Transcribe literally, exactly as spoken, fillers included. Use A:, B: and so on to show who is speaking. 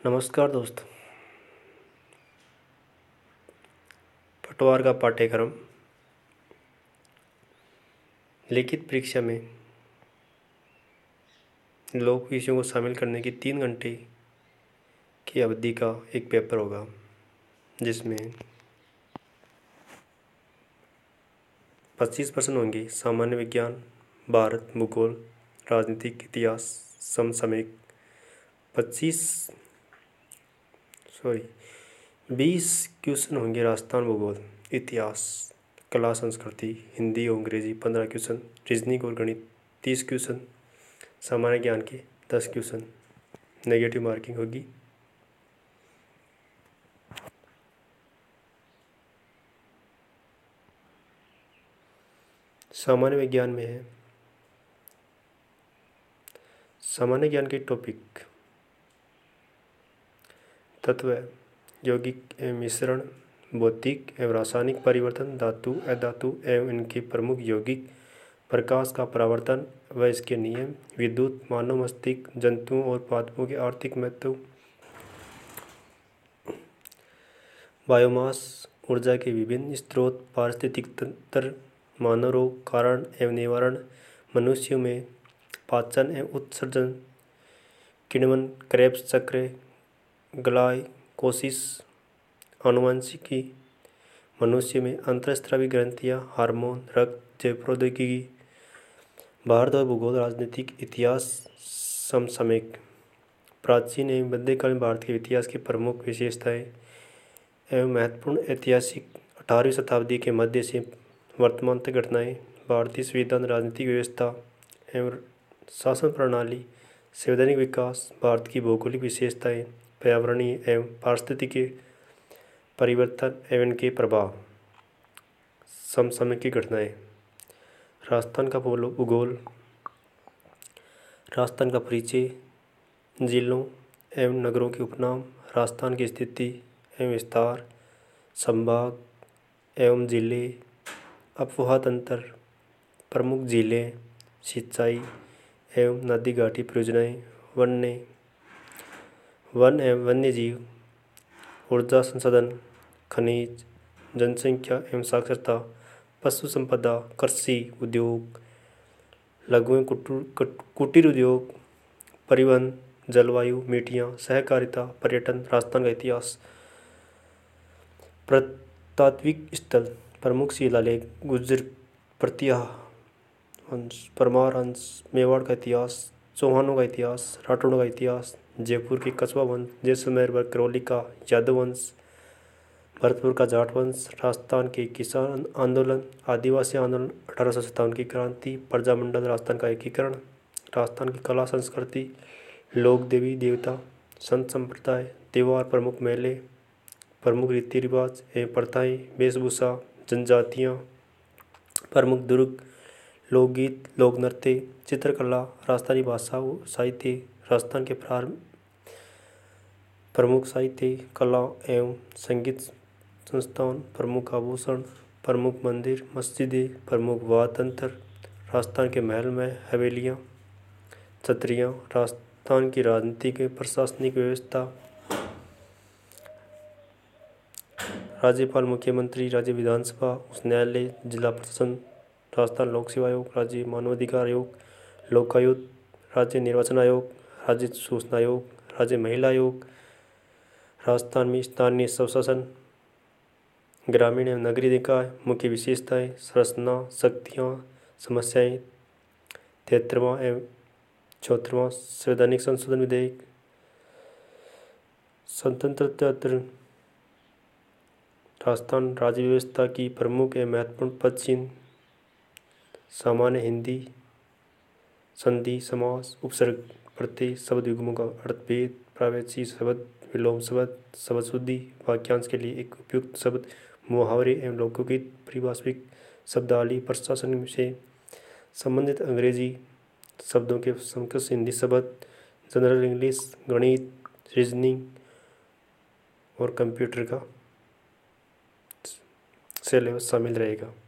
A: नमस्कार दोस्तों। पटवार का पाठ्यक्रम लिखित परीक्षा में लोक विषयों को शामिल करने की तीन घंटे की अवधि का एक पेपर होगा, जिसमें पच्चीस प्रश्न होंगे। सामान्य विज्ञान, भारत, भूगोल, राजनीतिक, इतिहास, समसामयिक। पच्चीस सॉरी बीस क्वेश्चन होंगे राजस्थान, भूगोल, इतिहास, कला, संस्कृति, हिंदी और अंग्रेजी। पंद्रह क्वेश्चन रीजनिंग और गणित। तीस क्वेश्चन सामान्य ज्ञान के। दस क्वेश्चन नेगेटिव मार्किंग होगी। सामान्य विज्ञान में है सामान्य ज्ञान के टॉपिक तत्व, यौगिक एवं मिश्रण, भौतिक एवं रासायनिक परिवर्तन, धातु, अधातु एवं इनके प्रमुख यौगिक, प्रकाश का परावर्तन व इसके नियम, विद्युत, मानव मस्तिष्क, जंतुओं और पादपों के आर्थिक महत्व, बायोमास, ऊर्जा के विभिन्न स्रोत, पारिस्थितिक तंत्र, मानव रोग, कारण एवं निवारण, मनुष्यों में पाचन एवं उत्सर्जन, किण्वन, क्रेब्स चक्र, ग्लाइकोसिस, आनुवंशिकी, मनुष्य में अंतःस्रावी ग्रंथियाँ, हार्मोन, रक्त, जैव प्रौद्योगिकी, भारत और भूगोल, राजनीतिक, इतिहास, समसामयिक, प्राचीन एवं मध्यकालीन भारत के इतिहास की प्रमुख विशेषताएं एवं महत्वपूर्ण ऐतिहासिक अठारहवीं शताब्दी के मध्य से वर्तमान तक घटनाएं, भारतीय संविधान, राजनीतिक व्यवस्था एवं शासन प्रणाली, संवैधानिक विकास, भारत की भौगोलिक विशेषताएं, पर्यावरणीय एवं पारिस्थितिकी परिवर्तन एवं इनके प्रभाव, समसामयिक घटनाएं। राजस्थान का भूगोल, राजस्थान का परिचय, जिलों एवं नगरों के उपनाम, राजस्थान की स्थिति एवं विस्तार, संभाग एवं जिले, अपवाह तंत्र, प्रमुख जिले, सिंचाई एवं नदी घाटी परियोजनाएं, वन्य वन एवं वन्य जीव, ऊर्जा संसाधन, खनिज, जनसंख्या एवं साक्षरता, पशु संपदा, कृषि उद्योग, लघु एवं कुटीर उद्योग, परिवहन, जलवायु, मिट्टियाँ, सहकारिता, पर्यटन। राजस्थान का इतिहास, पुरातात्विक स्थल, प्रमुख शिलालेख, गुर्जर प्रतिहार वंश, परमार वंश, मेवाड़ का इतिहास, चौहानों का इतिहास, राठौड़ों का इतिहास, जयपुर के कछवा वंश, जैसलमेर व करौली का यादव वंश, भरतपुर का जाट वंश, राजस्थान के किसान आंदोलन, आदिवासी आंदोलन, अठारह सौ सत्तावन की क्रांति, प्रजामंडल, राजस्थान का एकीकरण, राजस्थान की कला संस्कृति, लोक देवी देवता, संत संप्रदाय, त्योहार, प्रमुख मेले, प्रमुख रीति रिवाज एवं प्रथाएं, वेशभूषा, जनजातियाँ, प्रमुख दुर्ग, लोकगीत, लोक नृत्य, चित्रकला, राजस्थानी भाषा व साहित्य, राजस्थान के प्रारंभ प्रमुख साहित्य, कला एवं संगीत संस्थान, प्रमुख आभूषण, प्रमुख मंदिर, मस्जिदें, प्रमुख वाद्य तंत्र, राजस्थान के महल में हवेलियाँ, छतरियाँ, राजस्थान की राजनीतिक प्रशासनिक व्यवस्था, राज्यपाल, मुख्यमंत्री, राज्य विधानसभा, उच्च न्यायालय, जिला प्रशासन, राजस्थान लोक सेवा आयोग, राज्य मानवाधिकार आयोग, लोकायुक्त, राज्य निर्वाचन आयोग, राज्य सूचना आयोग, राज्य महिला आयोग, राजस्थान में स्थानीय स्वशासन, ग्रामीण एवं नगरीय निकाय, मुख्य विशेषताएं, संरचना, शक्तियाँ, समस्याएं, तिहत्तरवां एवं चौहत्तरवां संवैधानिक संशोधन विधेयक, स्वतंत्रता। राजस्थान राज्य व्यवस्था की प्रमुख एवं महत्वपूर्ण पद चिन्ह, सामान्य, हिंदी, संधि, समास, उपसर्ग, प्रत्यय, शब्द युग्मों का अर्थभेद, प्रावैच्छिक शब्द, विलोम शब्द, शब्द शुद्धि, वाक्यांश के लिए एक उपयुक्त शब्द, मुहावरे एवं लोकगीत, परिभाषिक शब्दावली, प्रशासन से संबंधित अंग्रेजी शब्दों के समकक्ष हिंदी शब्द, जनरल इंग्लिश, गणित, रीजनिंग और कंप्यूटर का सिलेबस शामिल रहेगा।